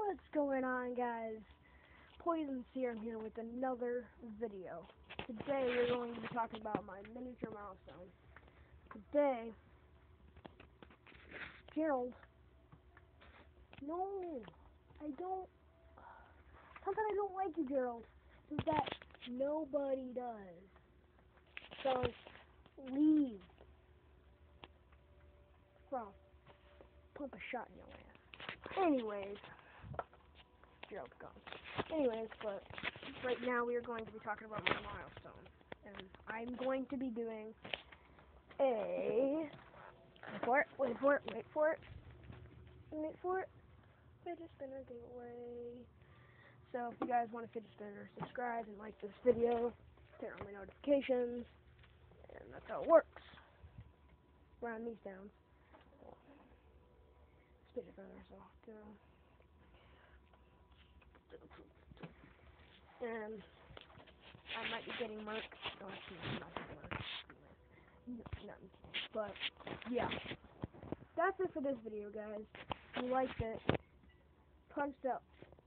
What's going on, guys? Poison Serum here with another video. Today we're going to be talking about my miniature milestone. Today, Gerald. No, I don't. Something I don't like you, Gerald, is that nobody does. So leave. Well, pump a shot in your ass. Anyways. Gerald's gone. Anyways, but right now we are going to be talking about my milestone. And I'm going to be doing a... Wait for it. Fidget spinner giveaway. So if you guys want a fidget spinner, subscribe and like this video. Turn on my notifications. And that's how it works. Round these down. Fidget spinner, so... And I might be getting Merc. No, I'm not getting Merc. No, but, yeah. That's it for this video, guys. If you liked it, punch up.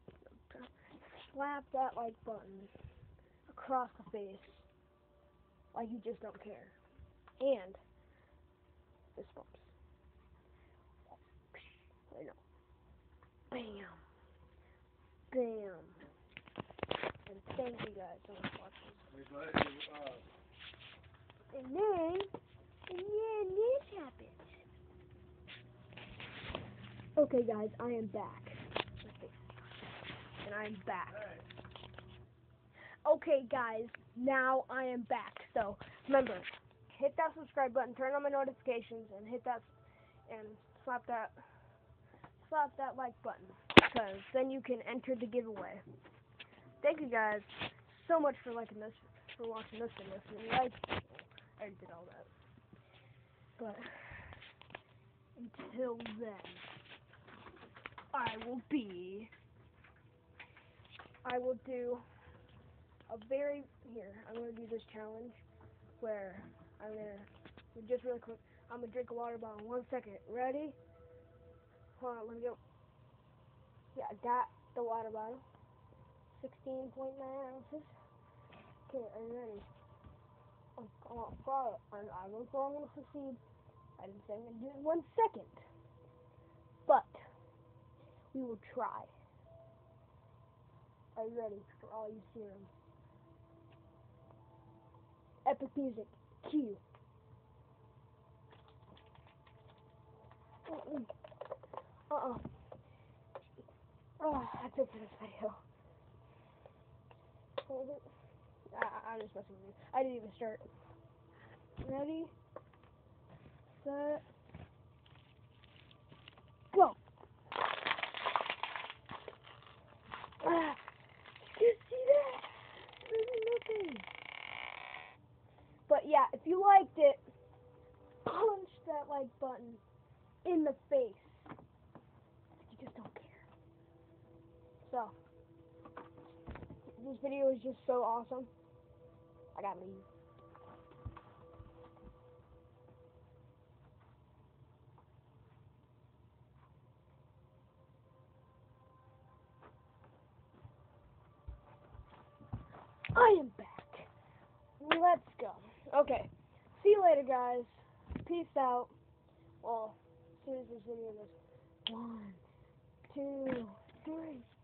Slap that like button across the face. Like you just don't care. And, this bumps. I know. Bam. Bam. And thank you guys so much for watching. And then this happened. Okay, guys, I am back. And I am back. Okay, guys, now I am back. So remember, hit that subscribe button, turn on my notifications, and hit that and slap that like button, because then you can enter the giveaway. Thank you guys so much for liking this, for watching this video. If you like, I already did all that. But until then, I will do a I'm gonna do this challenge where just really quick, I'm gonna drink a water bottle in 1 second. Ready? Hold on, let me go. Yeah, I got the water bottle. 16.9 ounces. Okay, are you ready? I'm going to succeed. I didn't say I'm going to do it in 1 second. But, we will try. Are you ready for all you serums? Epic music. Cue. Oh, that's it for this video. I'm just messing with you. I didn't even start. Ready? Set. Go! You see that? There's nothing. But yeah, if you liked it, punch that like button in the face. You just don't care. So, this video is just so awesome. I gotta leave. I am back. Let's go. Okay. See you later, guys. Peace out. Well, as soon as this video goes 1, 2, 3.